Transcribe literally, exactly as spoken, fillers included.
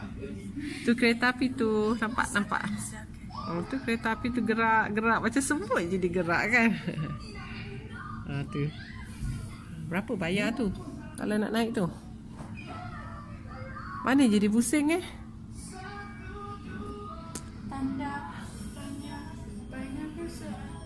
Tu kereta api tu. Nampak, nampak. Oh, tu kereta api tu gerak, gerak macam semut je dia gerak kan. Ha, tu. Berapa bayar tu kalau nak naik tu? Mana jadi pusing eh? Tanda banyak banyak besar.